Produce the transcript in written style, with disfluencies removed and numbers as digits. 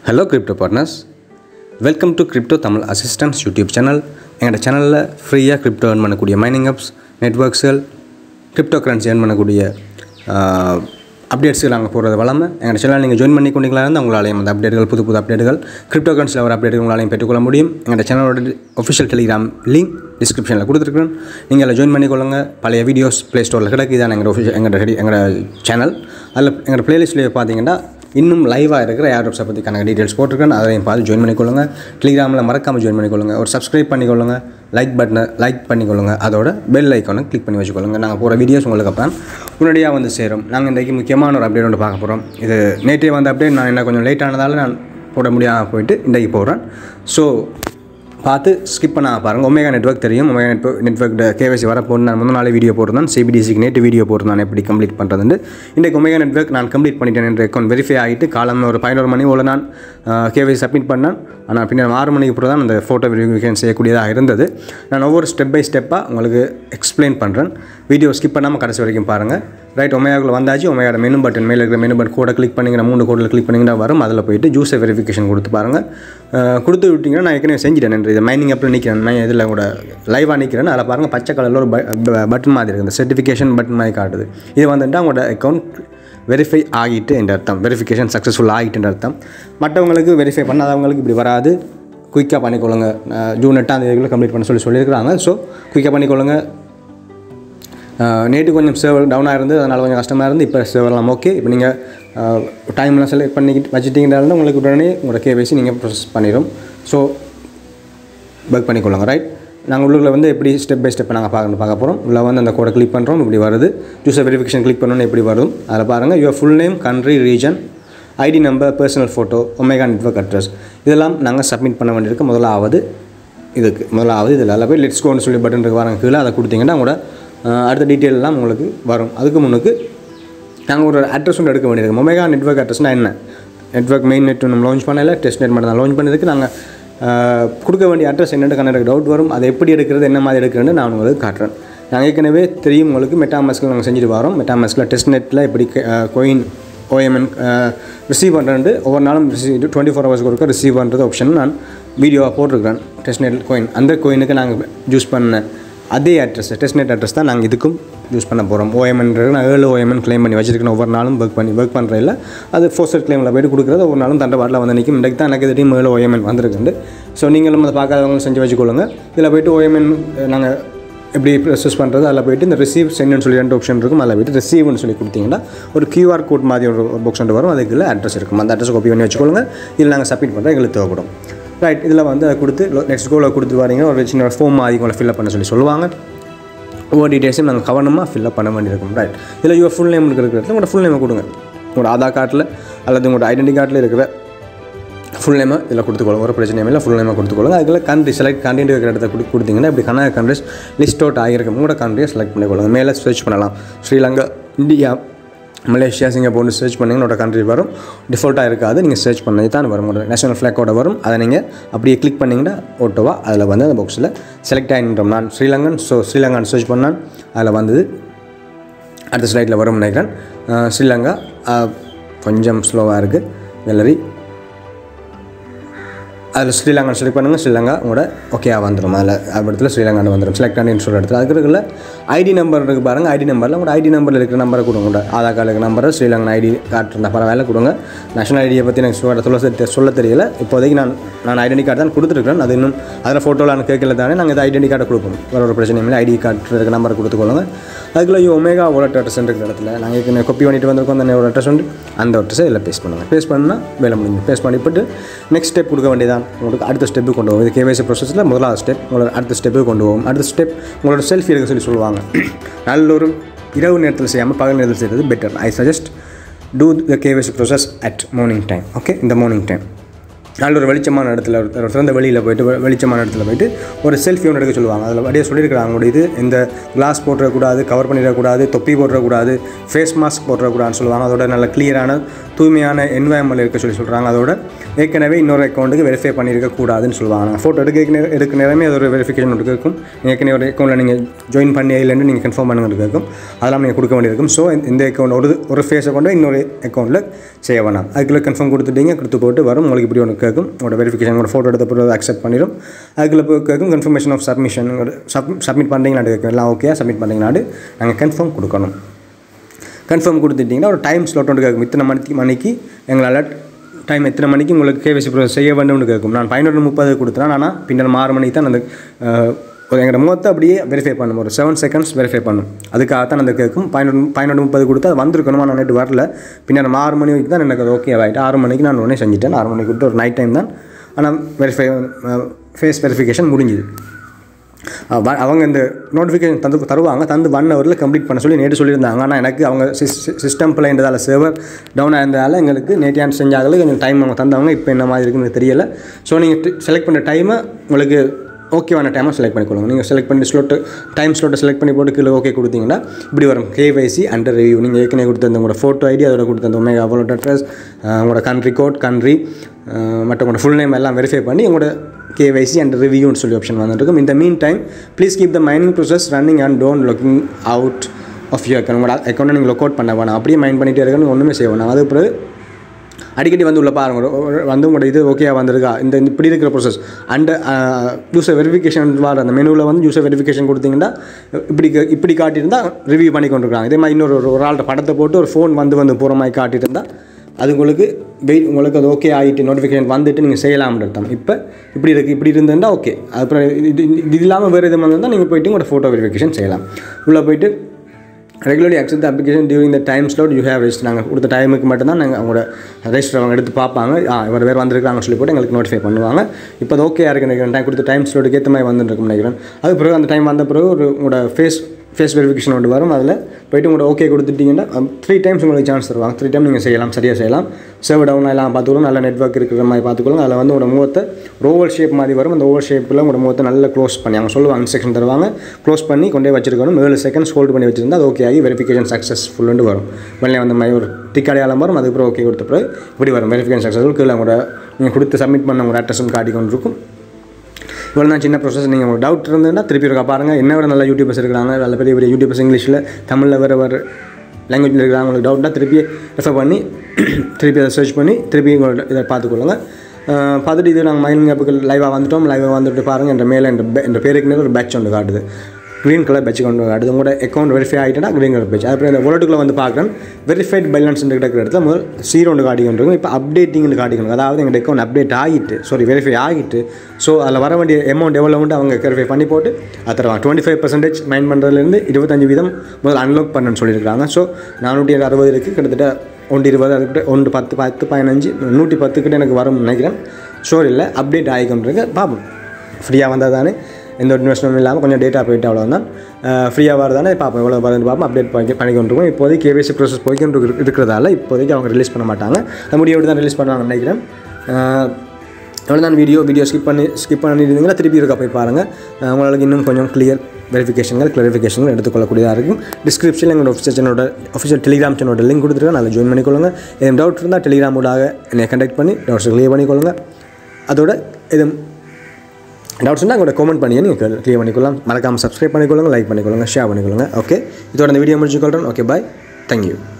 Hello crypto partners, welcome to Crypto Tamil Assistance YouTube channel. எங்கட சேனல்ல ஃப்ரீயா crypto earn பண்ணக்கூடிய mining apps, networks, cryptocurrency earn பண்ணக்கூடிய updates நாங்க போறது வளமை. எங்கட சேனலை நீங்க ஜாயின் பண்ணி கொண்டீங்களா இருந்தா உங்களாலயும் அந்த அப்டேட்கள் புது அப்டேட்கள் cryptocurrency வர அப்டேட்கள் உங்களாலயும் பெற்றுக்கொள்ள முடியும். எங்கட சேனலோட official Telegram link descriptionல கொடுத்திருக்கேன். நீங்க அத ஜாயின் பண்ணிக்கொள்ளுங்க. பழைய வீடியோஸ் Play Storeல கிடக்கு. இதான் எங்கட சேனல். அதுல எங்கட பிளேலிஸ்ட்ல பாத்தீங்கன்னா இன்னும் லைவா இருக்கிற ஏர்ட்ராப்ஸ் பத்தி கணக்கு டீடைல்ஸ் போட்டுருக்கேன். அதையும் பார்த்து ஜாயின் பண்ணிக்கொள்ளுங்க. டெலிகிராம்ல மறக்காம ஜாயின் பண்ணிக்கொள்ளுங்க. ஒரு Subscribe பண்ணிக்கொள்ளுங்க. லைக் பட்டனை லைக் பண்ணிக்கொள்ளுங்க. அதோட பெல் ஐகானை கிளிக் பண்ணி வச்சுக்கொள்ளுங்க. நாங்கள் போகிற வீடியோஸ் உங்களுக்கு அப்போ உடனடியாக வந்து சேரும். நாங்கள் இன்றைக்கி முக்கியமான ஒரு அப்டேட் ஒன்று பார்க்க போகிறோம். இது நேற்றே வந்த அப்டேட். நான் என்ன கொஞ்சம் லேட் ஆனதால் நான் போட முடியாமல் போயிட்டு இன்றைக்கி போடுறேன். ஸோ பார்த்து ஸ்கிப் பண்ண பாருங்கள். ஒமேகா நெட்வொர்க் தெரியும். ஒமேகா நெட்வொர்க் கேவைசி வரப்போன்னு நான் முதல் நாளே வீடியோ போட்டிருந்தேன். cbdc நேற்று வீடியோ போட்டிருந்தேன் எப்படி கம்ப்ளீட் பண்ணுறதுன்னு. இன்றைக்கு ஒமேகா நெட்வொர்க் நான் கம்ப்ளீட் பண்ணிட்டேன். என்ற அக்கௌண்ட் வெரிஃபை ஆகிட்டு காலம் ஒரு 11 மணி போல் நான் கேவைசி சப்மிட் பண்ணேன். ஆனால் பின்னர் 6 மணிக்கு அப்புறம் தான் அந்த ஃபோட்டோ வெரிஃபிகேஷன் செய்யக்கூடியதாக இருந்தது. நான் ஒவ்வொரு ஸ்டெப் பை ஸ்டெப்பாக உங்களுக்கு எக்ஸ்பிளைன் பண்ணுறேன். வீடியோ ஸ்கிப் பண்ணாமல் கடைசி வரைக்கும் பாருங்கள். ரைட், ஒமேகாவில் வந்தாச்சு. ஒமேகாவோட மெனு பட்டன் மேலே இருக்கிற மெனு பட்டன் கோடை கிளிக் பண்ணிங்கன்னா 3 கோடில் கிளிக் பண்ணிங்கன்னா வரும். அதில் போய்ட்டு ஜூஸை வெரிஃபிகேஷன் கொடுத்து பாருங்கள். கொடுத்து விட்டிங்கன்னா நான் ஏற்கனவே செஞ்சிட்டேன். இதை மைனிங் அப்பில் நிற்கிறேன். நான் இதில் கூட லைவாக நிற்கிறேன். அதில் பாருங்கள் பச்சை கலரில் ஒரு பட்டன் மாதிரி இருக்குது. இந்த சர்டிஃபிகேஷன் பட்டன் மாதிரி காட்டுது. இது வந்துட்டு அவங்களோட அக்கௌண்ட் வெரிஃபை ஆகிட்டு என்ற அர்த்தம். வெரிஃபிகேஷன் சக்ஸஸ்ஃபுல் ஆகிட்டுன்ற அர்த்தம். மற்றவங்களுக்கு வெரிஃபை பண்ணாதவங்களுக்கு இப்படி வராது. குயிக்காக பண்ணிக்கொள்ளுங்க. ஜூன் 8ஆம் தேதிக்குள்ளே கம்ப்ளீட் பண்ண சொல்லியிருக்கிறாங்க. ஸோ குயிக்காக பண்ணிக்கொள்ளுங்க. நேற்று கொஞ்சம் சர்வர் டவுனாக இருந்து அதனால் கொஞ்சம் கஷ்டமாக இருந்து இப்போ சர்வர்லாம் ஓகே. இப்போ நீங்கள் டைம்லாம் செலக்ட் பண்ணிக்கிட்டு வச்சுட்டிங்கனாலும் உங்களுக்கு உடனே உங்களோட கேவைசி நீங்கள் ப்ரோசஸ் பண்ணிடும். ஸோ ஒர்க் பண்ணிக்கொள்ளுங்க. ரைட், நாங்கள் உள்ளுக்குள்ள வந்து எப்படி ஸ்டெப் பை ஸ்டெப் நாங்கள் பார்க்க போகிறோம். உள்ள வந்து அந்த கோடை கிளிக் பண்ணுறோம். இப்படி வருது. யூசர் வெரிஃபிகேஷன் கிளிக் பண்ணணும்னு எப்படி வரும் அதில் பாருங்கள். Your full name, country, region, ID number, personal photo, Omega network address இதெல்லாம் நாங்கள் சப்மிட் பண்ண வேண்டியிருக்கு. முதலாவது இதில் போய் லெட்ஸ் கோன்னு சொல்லி பட்டன் இருக்கு பாருங்கள். கீழே அதை கொடுத்தீங்கன்னா கூட அடுத்த டீட்டெயிலெலாம் உங்களுக்கு வரும். அதுக்கு முன்னுக்கு நாங்கள் ஒரு அட்ரஸ் ஒன்று எடுக்க வேண்டியிருக்கு. ஒமேகா நெட்வொர்க் அட்ரஸ்னால் என்ன? நெட்வொர்க் மெயின் நெட் நம்ம லான்ச் பண்ணல, டெஸ்ட் நெட் மட்டும் தான் லான்ச் பண்ணதுக்கு நாங்கள் கொடுக்க வேண்டிய அட்ரஸ் என்னென்னு கணக்கு டவுட் வரும். அதை எப்படி எடுக்கிறது, என்ன மாதிரி எடுக்கிறதுன்னு நான் உங்களுக்கு காட்டுறேன். நாங்கள் ஏற்கனவே தெரியும் உங்களுக்கு மெட்டாமாஸ்கில் நாங்கள் செஞ்சுட்டு வரோம். மெட்டாமாஸ்கில் டெஸ்ட் நெட்டில் எப்படி கோயின் OMN ரிசீவ் பண்ணுறது ஒவ்வொரு நாளும் 24 ஹவர்ஸ்க்கு ஒருக்க ரிசீவ் பண்ணுறது ஆப்ஷன் நான் வீடியோவாக போட்டிருக்கிறேன். டெஸ்ட் நெட் கோயின் அந்த கோயினுக்கு நாங்கள் யூஸ் பண்ண அதே அட்ரஸ் டெஸ்ட் நெட் அட்ரஸ் தான் நாங்கள் இதுக்கும் யூஸ் பண்ண போகிறோம். OMNன்றது நான் 7 OMN கிளைம் பண்ணி வச்சுருக்கேன். ஒவ்வொரு நாளும் ஒர்க் பண்ணுற இல்லை. அது ஃபோர்ஸர் கிளைமில் போய்ட்டு கொடுக்குறது ஒவ்வொரு நாளும் தண்டவாட்டில் வந்து நிற்கும். இன்றைக்கு தான் எனக்கு திடீர்னு 7 OMN வந்திருக்குண்டு. ஸோ நீங்களும் அதை பார்க்காதவங்க செஞ்சு வச்சுக்கொள்ளுங்க. இதில் போய்ட்டு OMN நாங்கள் எப்படி ப்ரொசஸ் பண்ணுறது அதில் போய்ட்டு இந்த ரிசீவ் சென்ட்னு சொல்லி 2 ஆப்ஷன் இருக்கும். அதில் போய்ட்டு ரிசீவ்னு சொல்லி கொடுத்தீங்கன்னா ஒரு QR கோட் மாதிரி ஒரு பாக்ஸ் ஒன்று வரும். அதுக்குள்ள அட்ரஸ் இருக்கும். அந்த அட்ரஸ் காப்பி பண்ணி வச்சுக்கொள்ளுங்க. இதில் நாங்கள் சப்மிட் பண்ணுறோம். எங்களுக்கு தேவைப்படும். ரைட், இதில் வந்து அதை கொடுத்து நெக்ஸ்ட் கோவில் கொடுத்து வரீங்க. ஒரு சின்ன ஃபார்ம் மாதிரி உங்களை ஃபில்அப் பண்ண சொல்லுவாங்க. ஒவ்வொரு டீட்டெயில்ஸும் நாங்கள் கவனமாக ஃபில்அப் பண்ண வேண்டியிருக்கும். ரைட், இதில் யுவர் ஃபுல் நேம் இருக்கிற இடத்துல உங்களோட ஃபுல் நேமை கொடுங்க. உங்களோட ஆதார் கார்டில் அல்லது உங்களோட ஐடென்டி கார்டில் இருக்கிற ஃபுல் நேமை இதில் கொடுத்துக்கொள்ளுங்க. ஒரு பிரச்சனையும் இல்லை. ஃபுல் நேமை கொடுத்துக்கொள்ளுங்க. அதுக்குள்ள கண்ட்ரி செலக்ட் கண்ட்ரி இருக்கிற இடத்த கொடுத்தீங்கன்னா இப்படி கனடா கண்ட்ரிஸ் லிஸ்ட் அவுட் ஆகியிருக்கும். உங்களோட கண்ட்ரியை செலக்ட் பண்ணிக்கொள்ளுங்க. மேலே சர்ச் பண்ணலாம். ஸ்ரீலங்கா, இந்தியா, மலேசியா, சிங்கப்பூர்னு சர்ச் பண்ணிங்கன்னா கண்ட்ரி வரும். டிஃபால்ட்டாக இருக்காது. நீங்கள் சர்ச் பண்ணி தான் வரும். உங்களோட நேஷனல் ஃப்ளாக்கோட வரும். அதை நீங்கள் அப்படியே கிளிக் பண்ணிங்கன்னா ஓட்டோவா அதில் வந்து அந்த பாக்ஸில் செலக்ட் ஆகின்றோம். நான் ஸ்ரீலங்கன். ஸோ ஸ்ரீலங்கான்னு சர்ச் பண்ணான். அதில் வந்தது அடுத்த ஸ்லைட்டில் வரும்னு நினைக்கிறேன். ஸ்ரீலங்கா கொஞ்சம் ஸ்லோவாக இருக்குது. கேலரி அதில் ஸ்ரீலங்கான்னு செலக்ட் பண்ணுங்கள். ஸ்ரீலங்கா உங்களோட ஓகேவா வந்துடும். அதில் இடத்துல ஸ்ரீலங்கான்னு வந்துடும். செலக்ட் ஆனின்னு சொல்கிற இடத்துல அதுக்கு இருக்குல்ல ஐடி நம்பர் இருக்குது பாருங்கள். ஐடி நம்பரில் உங்களோட ஐடி நம்பரில் இருக்கிற நம்பரை கொடுங்க. உங்களோட ஆதார் கார்டு இருக்கிற நம்பரை ஸ்ரீலங்கன் ஐடி கார்டு இருந்தால் பரவாயில்ல கொடுங்க. நேஷனல் ஐடியை பற்றி எனக்கு சொல்ல தெரியல. இப்போதைக்கு நான் ஐடென்டி கார்டு தான் கொடுத்துருக்கேன். அது இன்னும் அதில் ஃபோட்டோவில் நான் கேட்கல தானே நாங்கள் இதை ஐடென்டி கார்டை கொடுப்போம். வேறு ஒரு பிரச்சனையும் இல்லை. ஐடி கார்டு இருக்கிற நம்பரை கொடுத்துக்கொள்ளுங்க. அதுக்குள்ளே ஒமேகா வாலெட் அட்ரஸ் இருக்கிற இடத்துல நாங்கள் ஏற்கனவே காப்பி பண்ணிட்டு வந்திருக்கோம். அந்த ஒரு அட்ரஸ் உண்டு. அந்த அட்ரஸை இதில் பேஸ்ட் பண்ணுங்கள். பேஸ்ட் பண்ணால் வேலை முடிஞ்சு. பேஸ்ட் பண்ணிவிட்டு நெக்ஸ்ட் ஸ்டெப் கொடுக்க வேண்டியதான். உங்களுக்கு அடுத்த ஸ்டெப்பு கொண்டு போகும். இது கேவைசி ப்ரோசஸில் முதலாவது ஸ்டெப். உங்களோட அடுத்த ஸ்டெப்புக்கு கொண்டு போகும். அடுத்த ஸ்டெப் உங்களோட செல்ஃபி எடுக்க சொல்லுவாங்க. நல்ல ஒரு இரவு நேரத்தில் செய்யாமல் பகல் நேரத்தில் செய்கிறது better. I suggest to the KYC process at morning time. Okay, இந்த மார்னிங் டைம் நல்ல ஒரு வெளிச்சமான இடத்துல ஒரு சிறந்த வெளியில் போய்ட்டு வெளிச்சமான இடத்துல போய்ட்டு ஒரு செல்ஃபி ஒன்று எடுக்க சொல்லுவாங்க. அதில் அப்படியே சொல்லியிருக்கிறாங்க, அவங்களோட இது இந்த கிளாஸ் போட்டுறக்கூடாது, கவர் பண்ணிடக்கூடாது, தொப்பி போட்டுறக்கூடாது, ஃபேஸ் மாஸ்க் போட்டுறக்கூடாதுன்னு சொல்லுவாங்க. அதோட நல்ல கிளியரான தூய்மையான என்வாயன்மெண்ட் இருக்க சொல்கிறாங்க. அதோட ஏற்கனவே இன்னொரு அக்கௌண்ட்டுக்கு வெரிஃபை பண்ணியிருக்கக்கூடாதுன்னு சொல்லுவாங்க. நாங்கள் ஃபோட்டோ எடுக்க நேரமே அது ஒரு வெரிஃபிகேஷன் ஒன்று இருக்கும். ஏற்கனவே ஒரு அக்கௌண்ட்டில் நீங்கள் ஜாயின் பண்ணி இல்லைன்னு நீங்கள் கன்ஃபார்ம் பண்ணுறது இருக்கும். அதெல்லாம் நீங்கள் கொடுக்க வேண்டியிருக்கும். ஸோ இந்த அக்கௌண்ட் ஒரு ஃபேஸை கொண்டு இன்னொரு அக்கௌண்ட்டில் செய்ய வேணாம். அதுக்குள்ளே கன்ஃபார்ம் கொடுத்துட்டீங்க, கொடுத்து போட்டு வரும் உங்களுக்கு இப்படி ஒன்று கேட்கும். உங்களோட வெரிஃபிகேஷன் உங்களோட ஃபோட்டோ எடுத்த பிறகு அக்செப்ட் பண்ணிடும். அதுக்குள்ளே போய் கேட்கும் கன்ஃபர்மேஷன் ஆஃப் சப்மிஷன், சப்மிட் பண்ணுறீங்களாட்டு கேட்கும். எல்லாம் ஓகே சப்மிட் பண்ணுறீங்களாட்டு நாங்கள் கன்ஃபார்ம் கொடுக்கணும். கன்ஃபார்ம் கொடுத்துட்டிங்கன்னா ஒரு டைம் ஸ்லாட் ஒன்று கேட்கும். இத்தனை மணிக்கு எங்களால் டைம் எத்தனை மணிக்கு உங்களுக்கு கேவிசி ப்ரோசஸ் செய்ய வேண்டும்னு கேட்கும். நான் 11:30 கொடுத்துறேன். ஆனால் பின்னர் 6 மணிக்கு தான் அந்த எங்களோட முகத்தை அப்படியே வெரிஃபை பண்ணும். ஒரு 7 செகண்ட்ஸ் வெரிஃபை பண்ணும். அதுக்காகத்தான் அந்த கேட்கும். 11:30 கொடுத்து அது வந்திருக்கணுமா, நான் நேற்று வரல. பின்னர் 6 மணி வரைக்கும் தான் எனக்கு அது ஓகே ஆகிட்டு 6 மணிக்கு நான் உடனே செஞ்சுட்டேன். 6 மணிக்கு கொடுத்து ஒரு நைட் டைம் தான். ஆனால் ஃபேஸ் வெரிஃபிகேஷன் முடிஞ்சுது. அவங்க இந்த நோட்டிஃபிகேஷன் தருவாங்க. தந்து 1 ஹவரில் கம்ப்ளீட் பண்ண சொல்லி நேற்று சொல்லியிருந்தாங்க. ஆனால் எனக்கு அவங்க சிஸ்டம் பிள்ளைன்றதால சர்வர் டவுன் ஆயிருந்ததால் எங்களுக்கு நேற்று செஞ்சாங்களே கொஞ்சம் டைம் அவங்க தந்தவங்க. இப்போ என்ன மாதிரி இருக்குன்னு தெரியலை. ஸோ நீங்கள் செலக்ட் பண்ணுற டைமை உங்களுக்கு ஓகேவான டைமை செலக்ட் பண்ணிக்கொள்ளுங்க. நீங்கள் செலக்ட் பண்ணி டைம் ஸ்லோட்டை செலக்ட் பண்ணி போட்டு கீழே ஓகே கொடுத்தீங்கன்னா இப்படி வரும் KYC அண்டர் ரிவ்யூ. நீங்கள் ஏற்கனவே கொடுத்த உங்களோட ஃபோட்டோ ஐடி, அதோட கொடுத்த ஒமேகா வாலெட் அட்ரஸ், உங்களோட கண்ட்ரி கோட், மற்ற உங்களோட ஃபுல் நேம் எல்லாம் வெரிஃபை பண்ணி உங்களோட KYC அண்ட் ரிவ்யூன்னு சொல்லி ஆப்ஷன் வந்துருக்கும். இந்த mean time please keep the mining process running and don't logging out of your account. உங்களோட அக்கௌண்ட்டை நீங்கள் லொக் அவுட் பண்ண வேணாம். அப்படியே மைண்ட் பண்ணிகிட்டே இருக்கணும், ஒன்றுமே செய்ய வேணாம். அது பிறகு அடிக்கடி வந்து உள்ள பாருங்கள், வந்து உங்களோட இது ஓகேவா வந்திருக்கா, இந்த இப்படி இருக்கிற ப்ரோசஸ் அண்ட் யூசர் வெரிஃபிகேஷன் வர அந்த மெனுவில் வந்து யூசர் வெரிஃபிகேஷன் கொடுத்தீங்கன்னா இப்படி காட்டியிருந்தால் ரிவ்யூ பண்ணி கொண்டிருக்காங்க. இதே மாதிரி இன்னொரு ஆள்கிட்ட படத்தை போட்டு ஒரு ஃபோன் வந்து போகிற மாதிரி காட்டிட்டு இருந்தால் அது உங்களுக்கு உங்களுக்கு அது ஓகே ஆகிட்டு நோட்டிஃபிகேஷன் வந்துட்டு நீங்கள் செய்யலாம்னு அர்த்தம். இப்போ இப்படி இருந்ததுன்னா ஓகே. அப்புறம் இது இல்லாமல் வேறு எது வந்தால் நீங்கள் போய்ட்டு உங்களோட ஃபோட்டோ வெரிஃபிகேஷன் செய்யலாம். உள்ளே போய்ட்டு regularly accept the application during the time slot you have register. நாங்கள் கொடுத்த டைமுக்கு மட்டும்தான் நாங்கள் அவங்களோட ரெஜிஸ்டர் அவங்க எடுத்து பார்ப்பாங்க. இவர் வேறு வந்திருக்காங்கன்னு சொல்லி போட்டு எங்களுக்கு நோட்டிஃபை பண்ணுவாங்க. இப்போ அது ஓகே இருக்குது நினைக்கிறேன். டைம் கொடுத்த டைம் ஸ்லாட்டுக்கு ஏற்ற மாதிரி வந்துருக்குன்னு நினைக்கிறேன். அது பிறகு அந்த டைம் வந்த பிறகு உங்களோட ஃபேஸ் வெரிஃபிகேஷன் ஒன்று வரும். அதில் போய்ட்டு உங்களோட ஓகே கொடுத்துட்டிங்கன்னா 3 டைம்ஸ் உங்களுக்கு சான்ஸ் தருவாங்க. 3 டைம் நீங்கள் செய்யலாம், சரியாக செய்யலாம். சர்வர் டவுன் எல்லாம் பார்த்துக்கணும், நல்ல நெட்வொர்க் இருக்கிற மாதிரி பார்த்துக்கணும். அதில் வந்து உங்களோட முகத்தை ஒரு ஓவல் ஷேப் மாதிரி வரும். அந்த ஓவல் ஷேப்பில் உங்களோட முகத்தை நல்லா க்ளோஸ் பண்ணி அவங்க சொல்லுவாங்க, இன்ஸ்ட்ரக்ஷன் தருவாங்க. க்ளோஸ் பண்ணி கொண்டே வச்சிருக்கணும். 7 செகண்ட்ஸ் ஹோல்டு பண்ணி வச்சிருந்தா அது ஓகே ஆகி வெரிஃபிகேஷன் சக்ஸஸ்ஃபுல்லுன்னு வரும். வெளியே வந்த மாதிரி ஒரு டிக் அடையாளம் வரும். அதுக்கப்புறம் ஓகே கொடுத்த பிறகு இப்படி வரும் வெரிஃபிகேஷன் சக்ஸஸ்ஃபுல். கீழே உங்களோட நீங்கள் கொடுத்து சப்மிட் பண்ண உங்களோட அட்ரஸும் காட்டி கொண்டு இருக்கும். இவ்வளோ தான் சின்ன ப்ரோசஸ். நீங்கள் உங்களுக்கு டவுட் இருந்ததுன்னா திருப்பி இருக்கா பாருங்கள். என்ன விட நல்ல யூடியூபர்ஸ் இருக்கிறாங்க, நல்ல பெரிய யூடியூபர்ஸ் இங்கிலீஷில் தமிழில் வேறு லாங்குவேஜில் இருக்கிறாங்க. உங்களுக்கு டவுட்டாக திருப்பி ரெஃபர் பண்ணி திருப்பி அதை சர்ச் பண்ணி திருப்பி உங்களோட இதை பார்த்துக்கொள்ளுங்க. பார்த்துட்டு இது நாங்கள் மைனிங் ஆப்புக்கு லைவாக வந்துட்டு பாருங்கள். என்ற மேலே என்ற பேருக்கு நேரம் ஒரு பேட்ச் ஒன்று காட்டுது, க்ரீன் கலர் பேட்ச் கொண்டு காட்டுது. உங்களோட அக்கௌண்ட் வெரிஃபை ஆகிட்டா க்ரீன் கலர் பேட்ச். அப்புறம் இந்த வாலெட்டுக்குள்ளே வந்து பார்க்குறேன் வெரிஃபைட் பேலன்ஸ் இருக்கிற இடத்துல முதல் 0 காட்டிக்கொண்டிருக்கும். இப்போ அப்டேட்டிங்னு காட்டிக்கணும். அதாவது எங்கள் அக்கௌண்ட் அப்டேட் ஆகிட்டு வெரிஃபை ஆகிட்டு ஸோ அதில் வர வேண்டிய அமௌண்ட் எவ்வளோ அவங்க வெரிஃபை பண்ணி போட்டு அது தருவாங்க. 25% மைன் பண்ணுறதுலேருந்து 25% முதல் அன்லாக் பண்ணணும்னு சொல்லியிருக்காங்க. ஸோ 460 இருக்குது, கிட்டத்தட்ட 120, அதுக்கிட்ட 10, 15, 110 கிட்ட எனக்கு வரும்னு நினைக்கிறேன். ஷோர் இல்லை, அப்டேட் ஆகிக்கொண்டிருக்கு. பார்ப்போம். ஃப்ரீயாக வந்தால் தானே, எந்த ஒரு இன்வெஸ்ட்மெண்ட் இல்லாமல் கொஞ்சம் டேட்டா போய்ட்டு அவ்வளோதான். ஃப்ரீயாக வரதானே பார்ப்போம், எவ்வளோ வருதுன்னு பார்ப்போம். அப்டேட் பண்ணிக்கொண்டிருக்கோம். இப்போதைக்கு KYC ப்ரோசஸ் போய்க்கொண்டு இருக்கிறதால இப்போதைக்கு அவங்க ரிலீஸ் பண்ண மாட்டாங்க. முடியோடு தான் ரிலீஸ் பண்ணுவாங்கன்னு நினைக்கிறேன். அவ்வளோதான். வீடியோ ஸ்கிப் பண்ணியிருந்தீங்கன்னா திருப்பி இருக்கா போய் பாருங்கள். உங்களுக்கு இன்னும் கொஞ்சம் கிளாரிஃபிகேஷன்கள் எடுத்துக்கொள்ளக்கூடியதாக இருக்கும். டிஸ்கிரிப்ஷனில் எங்களோட ஒஃபிஷியல் டெலிகிராம் சேனலோட லிங்க் கொடுத்துருக்கேன், அதில் ஜாயின் பண்ணிக்கொள்ளுங்க. எதுவும் டவுட் இருந்தால் டெலிகிராமோடாக என்னை கண்டக்ட் பண்ணி டவுட்ஸை கிளியர் பண்ணிக்கொள்ளுங்க. அதோட எதுவும் டவுட்ஸ் இருந்தால் உங்களோட கமெண்ட் பண்ணி நீங்கள் கிளியர் பண்ணிக்கொள்ளலாம். மறக்காமல் சப்ஸ்கிரைப் பண்ணிக்கொள்ளுங்க, லைக் பண்ணிக்கொள்ளுங்க, ஷேர் பண்ணிக்கொள்ளுங்க. ஓகே, இதோட இந்த வீடியோ முடிச்சுக்கொள்கிறேன். Okay, bye, thank you.